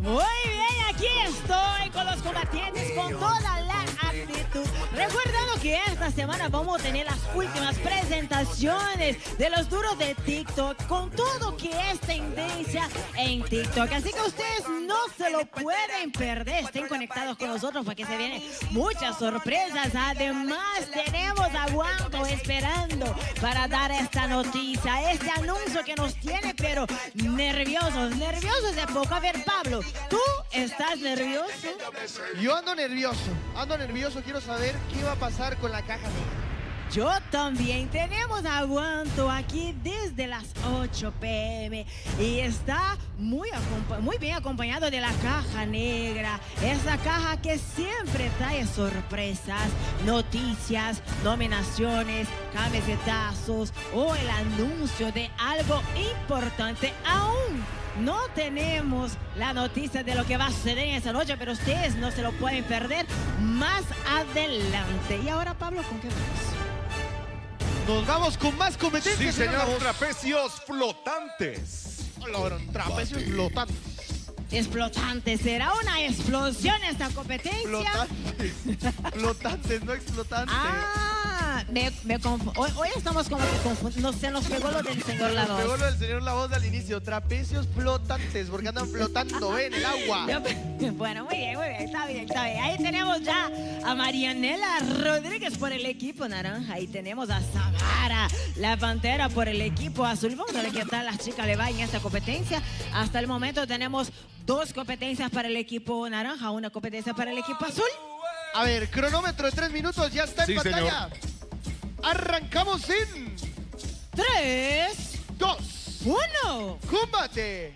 Muy bien, aquí estoy con los combatientes con toda la actitud. Recordando que esta semana vamos a tener las últimas presentaciones de los duros de TikTok con todo que es tendencia en TikTok. Así que ustedes no se lo pueden perder. Estén conectados con nosotros porque se vienen muchas sorpresas. Además, tenemos a Guanto esperando para dar esta noticia, este anuncio que nos tiene, pero nerviosos de poco. A ver, Pablo, ¿tú estás nervioso? Yo ando nervioso, quiero saber qué va a pasar con la caja negra. Yo también. Tenemos a Guanto aquí desde las 8 p.m. y está muy bien acompañado de la caja negra. Esa caja que siempre trae sorpresas, noticias, nominaciones, camisetazos o el anuncio de algo importante. Aún no tenemos la noticia de lo que va a suceder en esa noche, pero ustedes no se lo pueden perder más adelante. Y ahora, Pablo, ¿con qué vamos? Nos vamos con más competencias. Sí, señor, trapecios flotantes. Trapecios flotantes. Explotante, ¿será una explosión esta competencia? Flotantes, no explotantes. Hoy estamos como que confundidos. Se nos pegó lo del señor La Voz. Pegó lo del señor La Voz al inicio. Trapecios flotantes, porque andan flotando en el agua. Bueno, muy bien, está bien. Ahí tenemos ya a Marianela Rodríguez por el equipo naranja. Ahí tenemos a Samara, la Pantera, por el equipo azul. Vamos a ver qué tal las chicas le va en esta competencia. Hasta el momento tenemos 2 competencias para el equipo naranja, 1 competencia para el equipo azul. A ver, cronómetro de 3 minutos, ya está en pantalla. Señor. Arrancamos en 3, 2, 1. ¡Combate!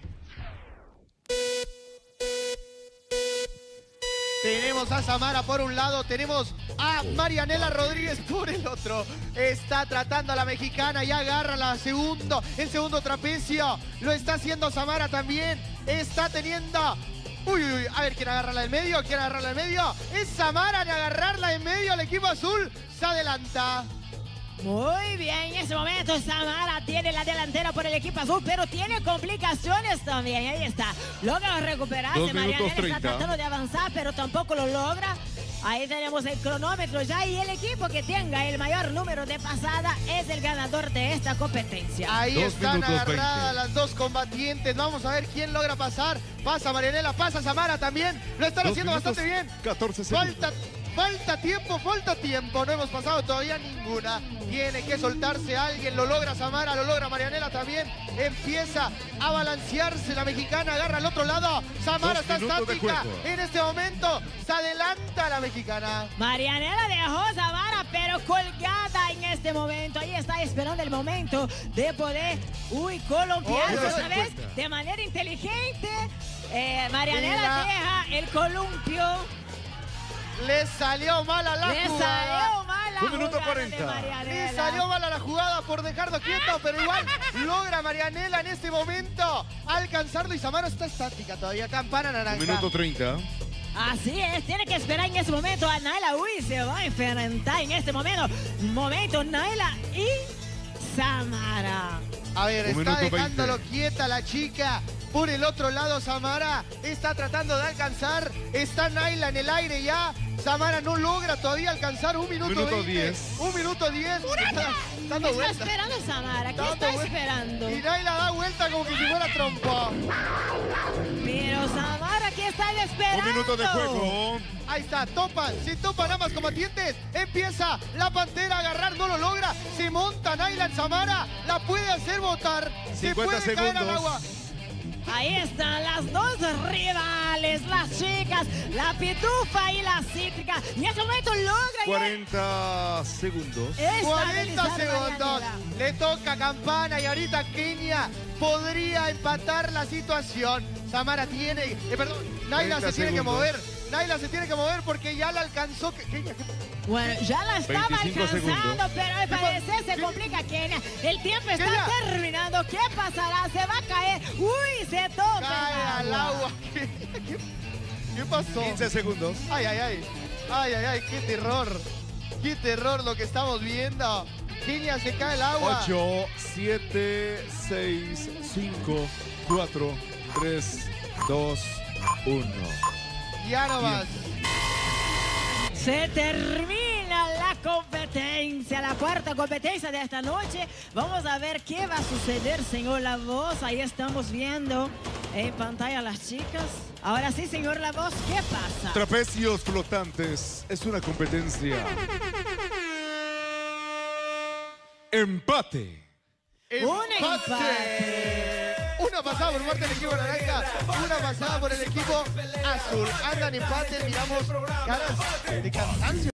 Tenemos a Samara por un lado, tenemos a Marianela Rodríguez por el otro. Está tratando a la mexicana y agarra el segundo trapecio. Lo está haciendo Samara también. Está teniendo... a ver, ¿quién agarrarla en medio? Es Samara de agarrarla en medio. El equipo azul se adelanta. Muy bien, en ese momento Samara tiene la delantera por el equipo azul, pero tiene complicaciones también. Ahí está, logra recuperarse. Marianela está tratando de avanzar, pero tampoco lo logra. Ahí tenemos el cronómetro ya y el equipo que tenga el mayor número de pasada es el ganador de esta competencia. Ahí están agarradas las 2 combatientes. Vamos a ver quién logra pasar. Pasa Marianela, pasa Samara también. Lo están haciendo bastante bien. 14 segundos. Falta tiempo. No hemos pasado todavía ninguna. Tiene que soltarse alguien. Lo logra Samara, lo logra Marianela también. Empieza a balancearse la mexicana. Agarra al otro lado. Samara está estática. En este momento se adelanta la mexicana. Marianela dejó a Samara, pero colgada en este momento. Ahí está esperando el momento de poder columpiarse, ¿sabes? De manera inteligente. Marianela deja el columpio. Le salió mal a la jugada. 1 minuto 40. Le salió mal a la jugada por dejarlo quieto, pero igual logra Marianela en este momento alcanzarlo y Samara está estática todavía. Campana naranja. 1 minuto 30. Así es, tiene que esperar en ese momento a Naila. Se va a enfrentar en este momento Naila y Samara. A ver, está dejándolo quieta la chica. Por el otro lado, Samara está tratando de alcanzar. Está Naila en el aire ya. Samara no logra todavía alcanzar. 1 minuto 10. 1 minuto 10. Está esperando Samara. ¿Qué está esperando? Y Naila da vuelta como que si fuera trompa. Pero Samara, ¿qué está esperando? 1 minuto de juego. Ahí está, se topan ambas combatientes. Empieza la Pantera a agarrar, no lo logra. Se monta Naila en Samara. La puede hacer botar. Se puede caer al agua. Ahí están las 2 rivales, las chicas, la Pitufa y la Cítrica. Y en ese momento logra 40 segundos. 40 segundos. Le toca Campana y ahorita Kenia podría empatar la situación. Samara tiene... Naila se tiene que mover. Naila se tiene que mover porque ya la alcanzó. Bueno, ya la estaba alcanzando, pero al parecer se complica Kenia. El tiempo está terminando. ¿Qué pasará? Se va a caer. ¡Uy! Se toca. Cae al agua. ¿Qué pasó? 15 segundos. Ay, qué terror. Qué terror lo que estamos viendo. Kenia se cae al agua. 8, 7, 6, 5, 4, 3, 2, 1. Ya nomás. Se termina la competencia, la cuarta competencia de esta noche. Vamos a ver qué va a suceder, señor La Voz. Ahí estamos viendo en pantalla a las chicas. Ahora sí, señor La Voz, ¿qué pasa? Trapecios flotantes. Es una competencia. Empate. Un empate. Una pasada por parte del equipo naranja, una pasada por el equipo azul. Andan empate, miramos caras de cansancio.